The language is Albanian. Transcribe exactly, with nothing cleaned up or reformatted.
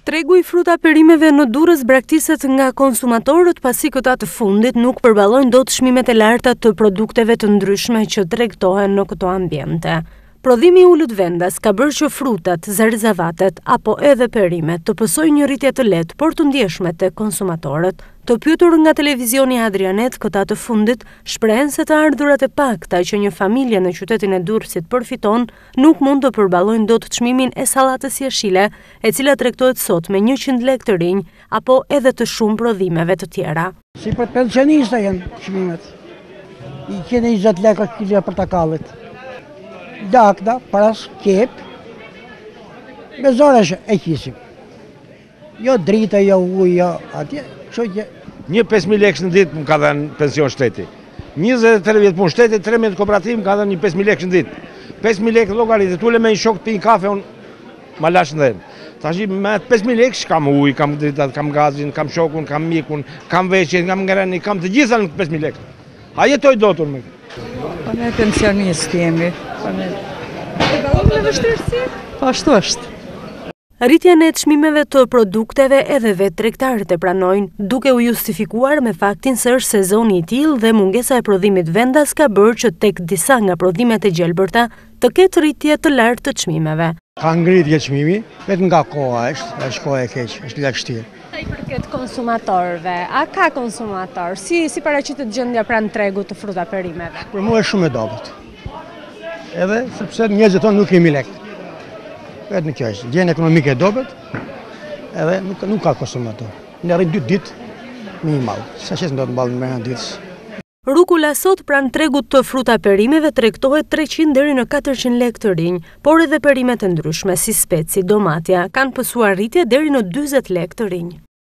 Tregu i fruta perimeve në Durrës braktiset nga konsumatorët pasi këta të fundit nuk përballojnë dot çmimet e larta të produkteve të ndryshme që tregtohen në këto ambiente. Prodhimi i ulët vendas ka bërë që frutat, zarzavatet apo edhe perimet të pësojnë një rritje të lehtë por të ndjeshme tek konsumatorët. Të pyetur nga televizioni Adrianet këta të fundit shprehen se të ardhurat e pakta që një familje në qytetin e Durrësit përfiton nuk mund të përballojnë dot çmimin e sallatës jeshile, e cila tregtohet sot me njëqind lekë të rinj apo edhe të shumë prodhimeve të tjera. Si për pensionista janë çmimet. I kene njëzet lekë kilja portakallit. Dakda, paras, kep, me zoresh e kisim. Jo drita, jo ujë, jo atje, që Një pesë mijë lekë në ditë më ka dhënë pension shteti. njëzet e tre vjetë punë shteti, tremëdhjetë kooperativ më ka dhënë një pesë mijë lekë në ditë. pesë mijë lekë llogaritë, tule me një shok të pinë kafe, unë ma lash në dhenë. Tash me pesë mijë lekë kam ujë, kam dritat, kam gazin, kam shokun, kam mikun, kam veçjen, kam ngreni, kam të gjitha në pesë mijë lekë. A jetoj dotur me. Po ne pensionistë jemi. Po ne. E ballon me vështirësi? Po ashtu është. Rritjen e çmimeve të produkteve edhe vetë tregtarët e pranojnë, duke u justifikuar me faktin se është sezoni i tillë dhe mungesa e prodhimit vendas ka bërë që tek disa nga prodhimet e gjelbërta të ketë rritje të lartë të çmimeve. Ka ngritje çmimi, vetëm nga koha është, është koha e keq, është lagështirë. Sa i përket konsumatorëve, a ka konsumator? Si si paraqitet gjendja pranë tregut të fruta perimeve? Për mua është shumë e dobët. Edhe sepse njerëzit tonë nuk kemi lekë. Vetëm kjo është, gjendja ekonomike e dobët, edhe nuk, nuk ka konsumator. Në rrin dy ditë minimal, sa që do të mballën me ditës. Rukula sot pranë tregut të fruta perimeve tregtohet treqind deri në katërqind lekë të rinj, por edhe perimet e ndryshme si speci, domatja kanë pësuar rritje deri në dyzet lekë të rinj.